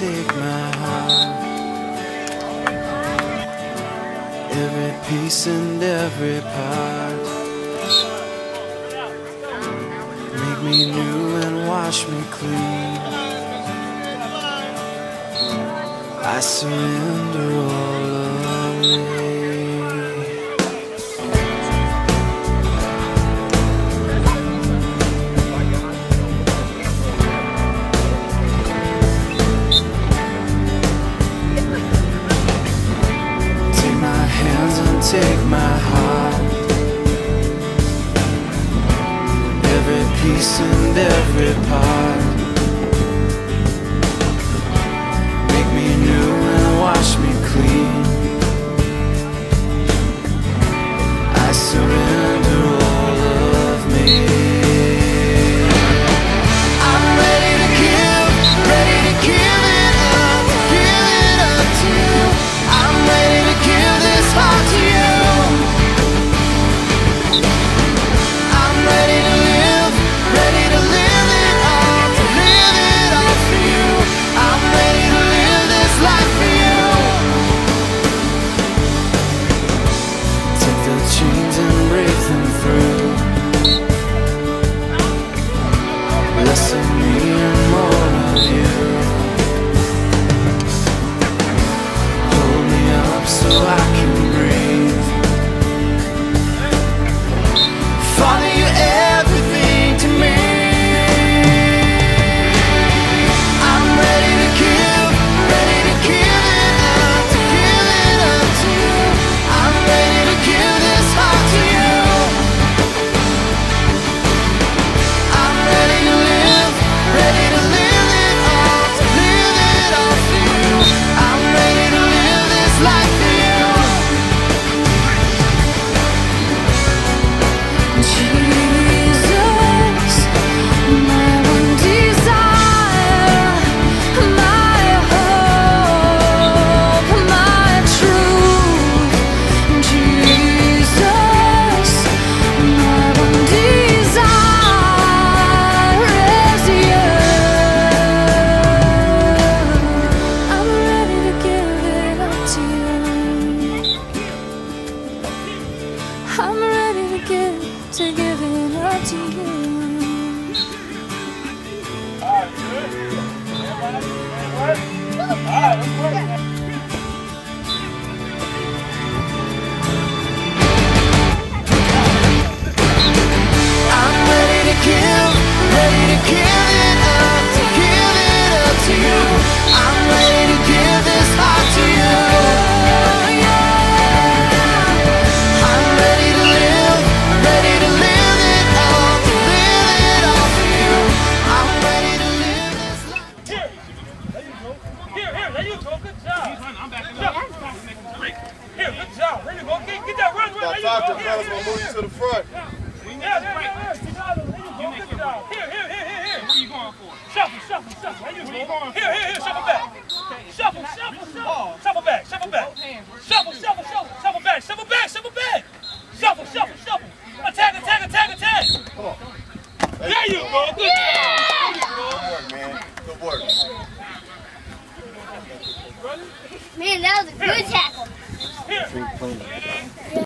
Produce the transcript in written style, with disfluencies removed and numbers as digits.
take my heart, every piece and every part. Make me new and wash me clean. I surrender all of me. Take my hands and take my heart, every piece and every part. Make me new and wash me clean. I surrender all of me. I'm ready to give it up to you. I'm ready to give this heart to you. I'm ready to live it all for you. I'm ready to live this life for you. Take the chains and break them through. Less of me and more of you. Hold me up so I can breathe. Father, you're everything to me. I'm ready to give it up to you. I'm ready to give this heart to you. I'm ready to live it all for you. I'm ready to live this life for you. Jesus, my one desire, my hope, my truth. Jesus, my one desire is you. I'm ready to give it up to you. I'm ready to give it up to you. I'm ready to give it up to you. I'm ready to give this heart to you. I'm ready to live it all for you. I'm ready to live this life. Here, there you go. Good job. I'm backing up. Here, good job. There you go. Get that run. There you go. Fellas, we'll move you to the front. Yeah. There you go. Good job. Here. What are you going for? Shuffle. There you go. Here. Shuffle back. Shuffle back. Shuffle back. Shuffle back. Shuffle. Attack. Come on. There you go. Good job. Good work, man. Good work. Man, that was a good tackle. Here. Yeah.